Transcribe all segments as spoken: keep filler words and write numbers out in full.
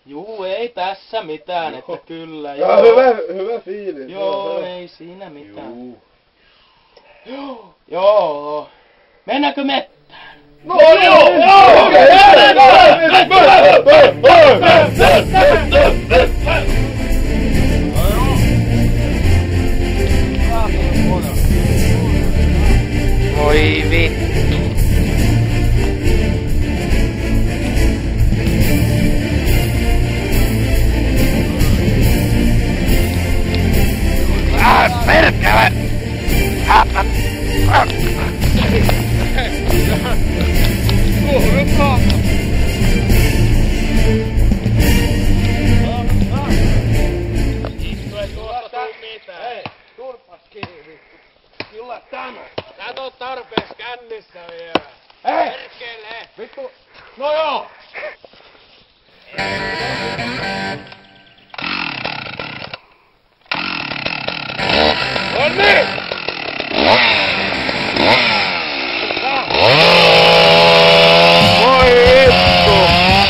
Juu, ei tässä mitään, että kyllä. Joo. Ah, hyvä, hyvä fiilis. Joo, joo, ei siinä mitään. Juu. Joo. Joo. Mennäänkö mettään? No joo! Joo! Okei! Voi vittu. Ah, perkele! Ah, ah, ah. Hei, turpas kiinni. Kyllä tämä. Sä oot tarpeeksi kännissä vielä. Hei! Perkele! Vittu! No joo! Nonni! Voi vittu!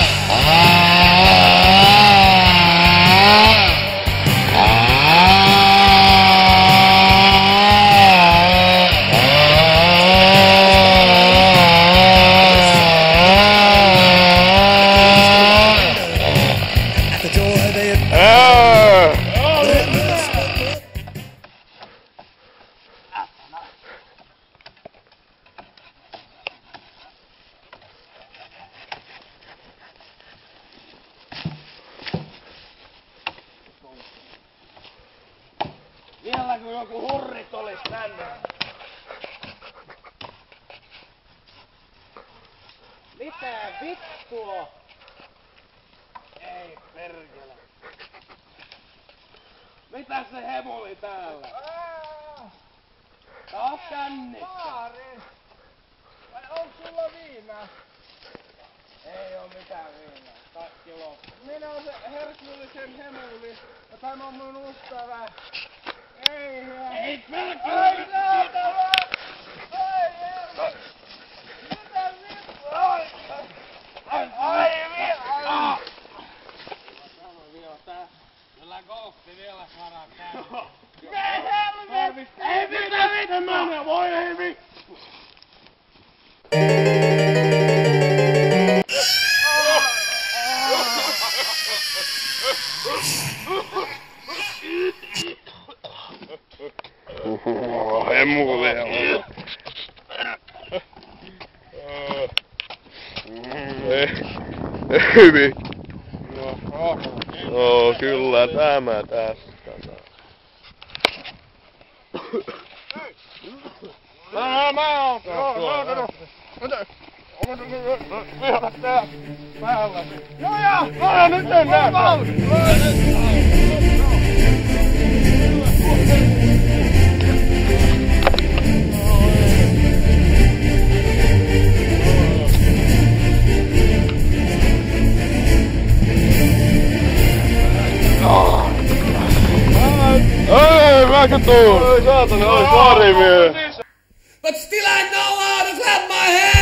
Vielä kun joku hurrit olis tänne. Mitä vittua? Ei perkele. Mitä se hemuli täällä? Taas kännissä. Maari! Vai onks sulla viinaa? Ei oo mitään viinaa. Kaikki loppu. Minä on se herkullisen hemuli. Ja tämä on mun ystävä. Ei hää. Ei perkele! Ai saatana! Ai herra! Mitä vittua? Ai! Ai! Ai vittua! Kyllä golfi vielä saadaan käydä. Ei helvetti! Ei mitään mitään! Voi ei vittu! Hemulia. Ei vittu. Joo, kyllä tämä tästä. Mä mä oon! Joo, joo, joo! Mitä? Vielä tää päällä. Joo, joo! Joo, nyt mennään! Ei, mäkä tuun! Ei saatana, oi sori vie! But still I know how to clap my hands!